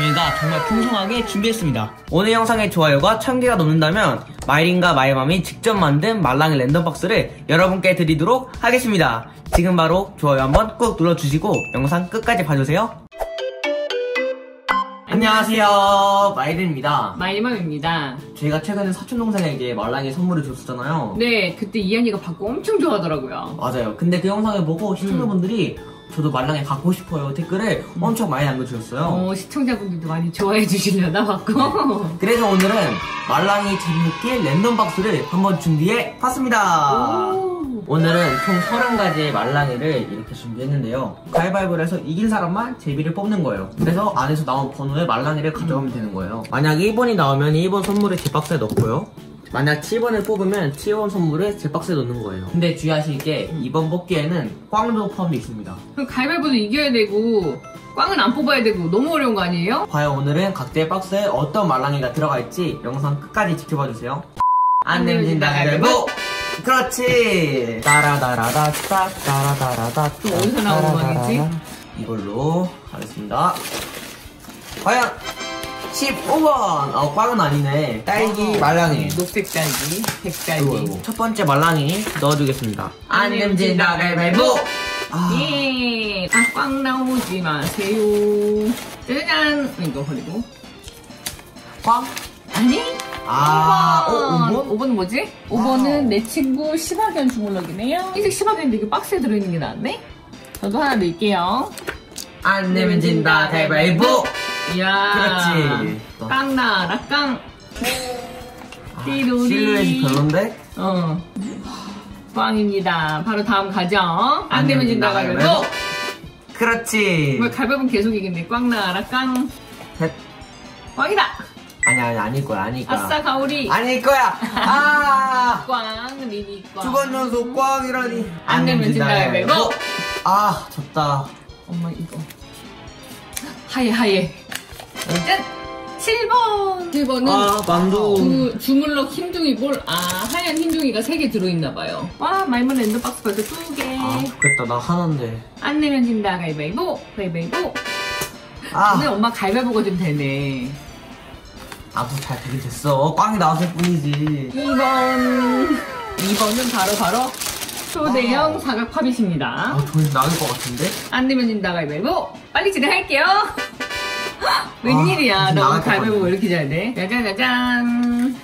저희가 정말 풍성하게 준비했습니다. 오늘 영상의 좋아요가 1000개가 넘는다면 마이린과 마이맘이 직접 만든 말랑이 랜덤박스를 여러분께 드리도록 하겠습니다. 지금 바로 좋아요 한번 꾹 눌러주시고 영상 끝까지 봐주세요. 안녕하세요, 마이린입니다. 마이맘입니다. 저희가 최근에 사촌동생에게 말랑이 선물을 줬었잖아요. 네, 그때 이한이가 받고 엄청 좋아하더라고요. 맞아요. 근데 그 영상을 보고 시청자분들이 저도 말랑이 갖고 싶어요 댓글을 엄청 많이 남겨주셨어요. 시청자분들도 많이 좋아해 주시려나 받고. 그래서 오늘은 말랑이 재밌게 랜덤박스를 한번 준비해 봤습니다. 오늘은 총 30가지의 말랑이를 이렇게 준비했는데요. 가위바위보를 해서 이긴 사람만 제비를 뽑는 거예요. 그래서 안에서 나온 번호의 말랑이를 가져가면 되는 거예요. 만약 1번이 나오면 1번 선물을 제 박스에 넣고요. 만약 7번을 뽑으면 7번 선물을 제 박스에 넣는 거예요. 근데 주의하실 게 이번 뽑기에는 꽝도 포함되어 있습니다. 그럼 가위바위보도 이겨야 되고 꽝은 안 뽑아야 되고 너무 어려운 거 아니에요? 과연 오늘은 각자의 박스에 어떤 말랑이가 들어갈지 영상 끝까지 지켜봐주세요. 안 내면 진다 가위바위보! 그렇지! 따라다라다 따라다라다 또 어디서 나오는 말이지? 이걸로 하겠습니다. 과연 15번! 꽝은 아니네. 딸기 말랑이. 녹색 딸기, 백딸기. 첫 번째 말랑이 넣어주겠습니다. 안 내면 진다 가위바위보! 예! 꽝 나오지 마세요. 짜잔! 이거 버리고. 꽝? 아니? 5번? 5번은 뭐지? 5번은 내 친구 시바견 주물럭이네요. 흰색 시바견인데 이게 박스에 들어있는 게 낫네? 저도 하나 넣을게요. 안 내면 진다 가위바위보! 이야. 그렇지. 깡 나라 깡. 띠로리. 실루엣이 별론데? 꽝입니다. 바로 다음 가죠. 안 내면 진다 가위바위보. 그렇지. 뭐 가위바위보는 계속 이겼네. 꽝 나라 깡. 꽝이다. 아니야, 아닐 거야, 아닐 거야. 아싸 가오리. 아닐 거야. 꽝 리니 꽝. 두 번 연속 꽝이라니. 안 내면 진다 가위바위보. 졌다. 엄마 이거. 하얘. 짠! 7번! 7번은 만두. 주물럭 흰둥이 볼. 하얀 흰둥이가 3개 들어있나봐요. 와, 말문 랜덤박스 벌써 2개. 좋겠다. 나 하나인데. 안 내면 진다 가위바위보. 가위바위보. 오늘 엄마 가위바위보가 좀 되네. 나도 잘 되게 됐어. 꽝이 나왔을 뿐이지. 2번은 바로 초대형 사각 팝잇입니다. 돈이 나올 것 같은데? 안 내면 진다 가위바위보. 빨리 진행할게요. 웬일이야. 나 오늘 가위바위보 왜 이렇게 잘 돼? 짜잔.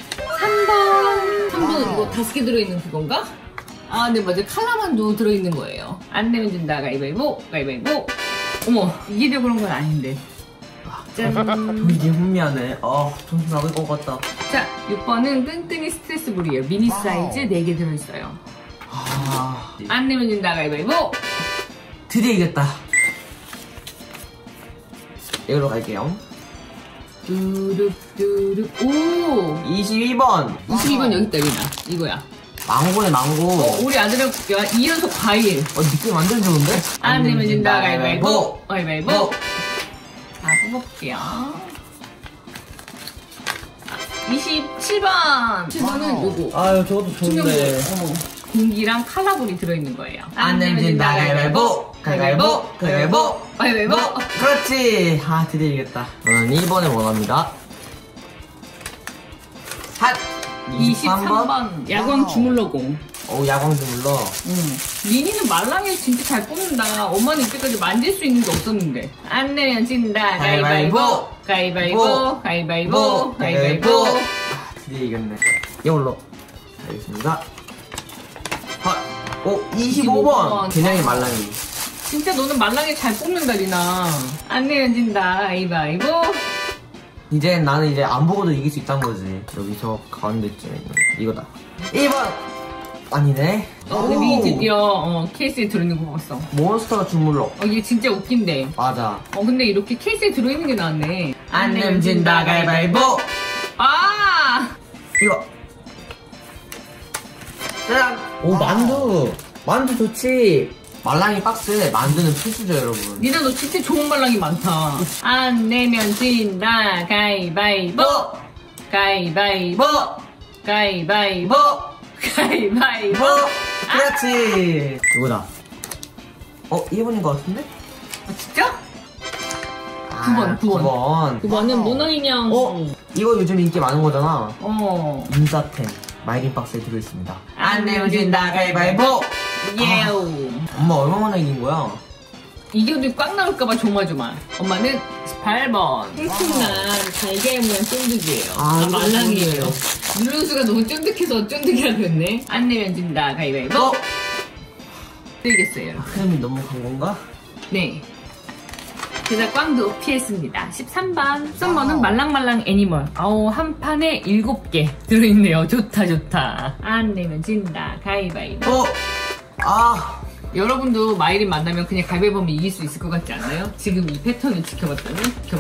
3번 이거 5개 들어있는 그건가? 네 맞아. 칼라만두 들어있는 거예요. 안 내면 진다 가위바위보. 가위바위보. 어머, 이기려고 그런 건 아닌데. 짠. 이게 흥미하네. 정신 나올 것 같다. 자, 6번은 끈끈이 스트레스볼이에요. 미니 사이즈 4개 들어있어요. 안 내면 진다 가위바위보. 드디어 이겼다. 이걸로 갈게요. 뚜룩뚜룩. 오! 22번. 22번 여기 있다, 여기다. 이거야. 망고네, 망고. 우리 아들의 2연속 과일. 느낌 완전 좋은데? 안 내면 진다 가위바위보. 가위바위보. 자, 뽑아볼게요. 27번. 7번은 요거. 저것도 좋은데. 공기랑 칼라볼이 들어있는 거예요. 안 내면 진다 가위바위보. 가위바위보. 그렇지. 드디어 이겼다. 저는 1번을 원합니다. 23번. 야광 주물러공. 야광 주물러. 리니는 말랑이를 진짜 잘 뽑는다. 엄마는 이때까지 만질 수 있는 게 없었는데. 안 내면 진다. 가위바위보. 가위바위보. 드디어 이겼네. 이걸로 알겠습니다. 25번. 개냥이 말랑이. 진짜 너는 말랑이 잘 뽑는다, 리나. 안 내면 진다. 가위바위보. 이제 나는 이제 안 보고도 이길 수 있다는 거지. 여기서 가운데쯤에 있는 이거다. 1번. 아니네. 우리 드디어 케이스에 들어있는 거 봤어. 몬스터 주물럭. 이게 진짜 웃긴데. 맞아. 근데 이렇게 케이스에 들어있는 게 나왔네. 안 내면 진다 가위바위보. 이거. 짜잔. 만두. 만두 좋지. 말랑이 박스에 만두는 필수죠, 여러분. 니나 너 진짜 좋은 말랑이 많다. 안 내면 진다. 가위바위보. 가위바위보. 그렇지. 이거다. 1번인 것 같은데? 진짜? 9번. 9번은 모노인형. 이거 요즘 인기 많은 거잖아. 인사템 마이린 박스에 들어있습니다. 안 내면 진다 가위바위보. 예우. 엄마 얼마나 이긴 거야? 이겨도 꽉 나올까봐 조마조마. 엄마는 18번. 탱탱한 달걀 모양 쫀득이에요. 말랑이에요. 누르수가 너무 쫀득해서 쫀득이라 그랬네. 안 내면 진다 가위바위보. 뜨겠어요. 크림이 너무 간 건가? 네. 그래서 꽝도 피했습니다. 13번. 13번은 말랑말랑 애니멀. 한 판에 7개 들어있네요. 좋다. 안 내면 진다 가위바위보. 여러분도 마이린 만나면 그냥 가위바위보면 이길 수 있을 것 같지 않나요? 지금 이 패턴을 지켜봤더니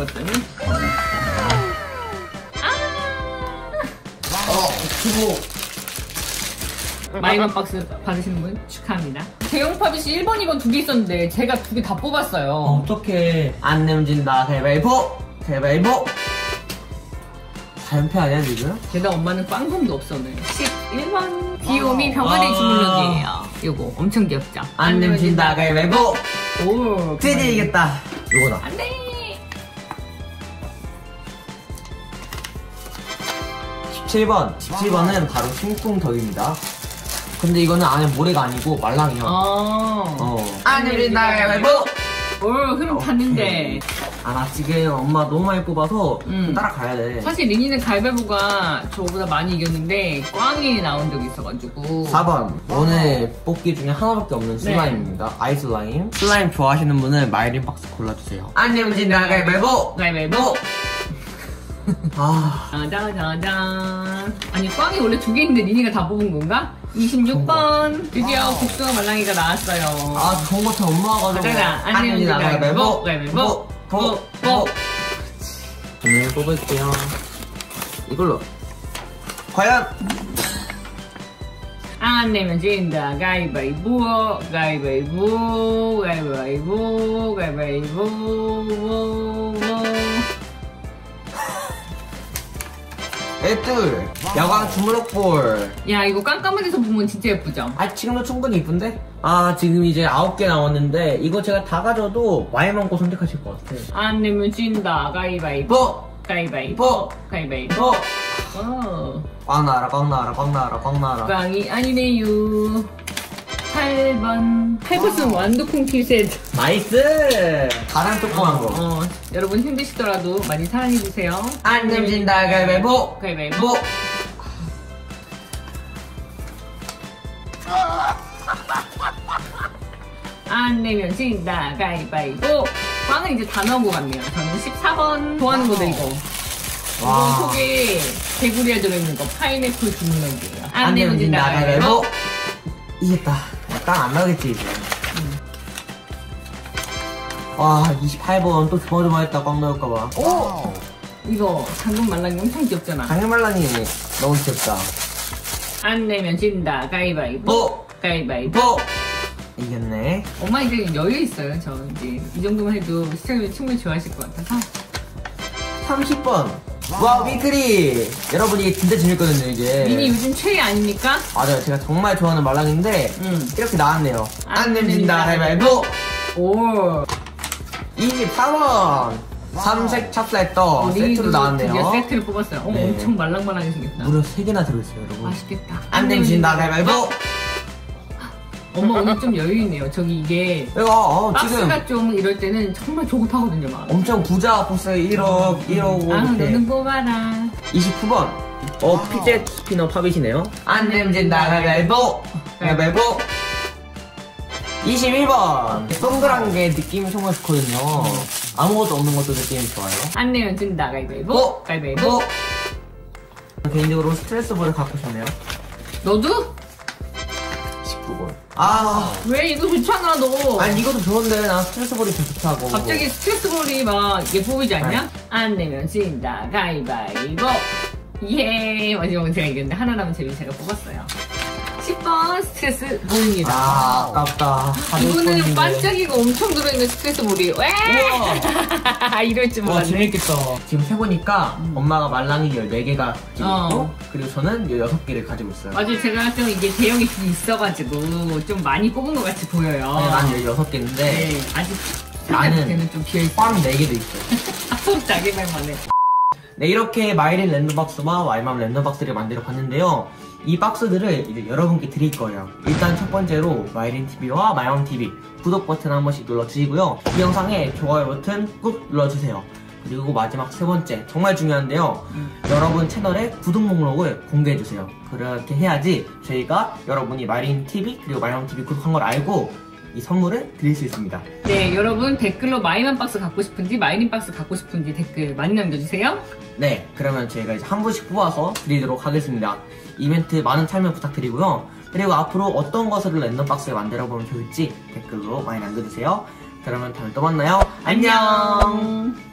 마이린 박스 받으시는 분 축하합니다. 대형 팝잇이 1번, 2번 2개 있었는데 제가 2개 다 뽑았어요. 어떡해. 안 내면 진다 가위바위보. 4연패 아니야 지금? 게다가 엄마는 꽝금도 없어 오늘. 11번 귀요미 병아리 주물럭이에요. 요거 엄청 귀엽죠? 안 내면 진다 가위바위보. 오, 드디어 이겼다. 요거다. 안돼. 17번은 바로 심쿵덕입니다. 근데 이거는 안에 모래가 아니고 말랑이요. 안 내면 진다 가위바위보. 흐름 탔는데. 나 지금 엄마 너무 많이 뽑아서 따라가야 돼. 사실 리니는 가위바위보가 저보다 많이 이겼는데 꽝이 나온 적이 있어가지고. 4번 오늘 뽑기 중에 하나밖에 없는 슬라임입니다. 아이스 슬라임. 슬라임 좋아하시는 분은 마이린 박스 골라주세요. 안 내면 진다 가위바위보. 짜자잔. 아니 꽝이 원래 2개 있는데 리니가 다 뽑은 건가? 26번 드디어 복숭아 말랑이가 나왔어요. 좋은 것처 엄마가 가지고. 안 내면 진다 가위바위보. 저는 뽑을게요. 이걸로. 과연 안 내면 진다 가위바위보. 애들 야광 주물럭볼. 야 이거 깜깜한 데서 보면 진짜 예쁘죠? 지금도 충분히 이쁜데? 지금 이제 9개 나왔는데 이거 제가 다 가져도 많이 먹고 선택하실 것 같아. 안 내면 진다 가위바위보. 꽝 나와라. 꽝이 아니네요. 8번 완두콩 킬세트. 나이스. 가장 조그만 거. 여러분 힘드시더라도 많이 사랑해주세요. 안 내면 진다 가위바위보. 안 내면 진다 가위바위보. 꽝은 이제 다 나오고 갔네요. 저는 14번 좋아하는 거도 이거. 이거 속에 개구리가 들어있는 거 파인애플 주물럭이에요. 안 내면 진다 가위바위보. 이겼다. 딱 안 나오겠지 이제. 28번 또 조마조마했다 꽝 나올까봐. 이거 당근 말랑이 엄청 귀엽잖아. 당근 말랑이 너무 귀엽다. 안 내면 진다 가위바위보. 이겼네. 엄마 이제 여유 있어요. 저 이제 이 정도만 해도 시청자분들 충분히 좋아하실 것 같아서. 30번 위크리. 여러분 이게 진짜 재밌거든요 이게. 미니 요즘 최애 아닙니까? 맞아요. 제가 정말 좋아하는 말랑인데 이렇게 나왔네요. 안 내면 진다 가위바위보. 24번 삼색 찹쌀떡 세트로 나왔네요. 드디어 세트를 뽑았어요. 엄청 말랑말랑하게 생겼다. 무려 3개나 들어있어요 여러분. 맛있겠다. 안 내면 진다 가위바위보. 엄마 오늘 좀 여유 있네요. 저기 이게 박스가 좀 이럴 때는 정말 조급하거든요. 막. 엄청 부자 보스 1억 너는 뽑아라. 29번 피젯 스피너 팝잇이네요. 안 내면 진다 가위바위보. 21번 동그란 게 느낌이 정말 좋거든요. 아무것도 없는 것도 느낌이 좋아요. 안 내면 진다 가위바위보. 개인적으로 스트레스볼을 갖고 싶네요. 너도? 19번 왜 이거 좋잖아 너. 이것도 좋은데 난 스트레스볼이 더 좋다고. 갑자기 스트레스볼이 막 예쁘지 않냐? 안 내면 진다 가위바위보. 마지막은 제가 이겼는데 하나 남은 재미 제가 뽑았어요. 10번 스트레스 볼입니다. 아깝다. 이거는 반짝이가 엄청 들어있는 스트레스 볼이. 이럴 줄 몰랐네. 재밌겠다. 지금 세보니까 엄마가 말랑이 14개가 있고 그리고 저는 16개를 가지고 있어요. 맞아요. 제가 좀 이게 대형이 있어가지고 좀 많이 뽑은 것 같이 보여요. 난 16개인데 아직 나는 걔는 좀 비어있어. 꽝 4개도 있어요. 자기 말만 해. 네, 이렇게 마이린 랜덤박스와 와이맘 랜덤박스를 만들어 봤는데요. 이 박스들을 이제 여러분께 드릴 거예요. 일단 첫 번째로 마이린TV와 마이맘TV 구독 버튼 한 번씩 눌러주시고요. 이 영상에 좋아요 버튼 꾹 눌러주세요. 그리고 마지막 세 번째, 정말 중요한데요. 여러분 채널의 구독 목록을 공개해주세요. 그렇게 해야지 저희가 여러분이 마이린TV 그리고 마이맘TV 구독한 걸 알고 이 선물을 드릴 수 있습니다. 네, 여러분 댓글로 마이맘 박스 갖고 싶은지 마이린 박스 갖고 싶은지 댓글 많이 남겨주세요. 네, 그러면 저희가 이제 한 분씩 뽑아서 드리도록 하겠습니다. 이벤트 많은 참여 부탁드리고요. 그리고 앞으로 어떤 것으로 랜덤박스를 만들어보면 좋을지 댓글로 많이 남겨주세요. 그러면 다음에 또 만나요. 안녕!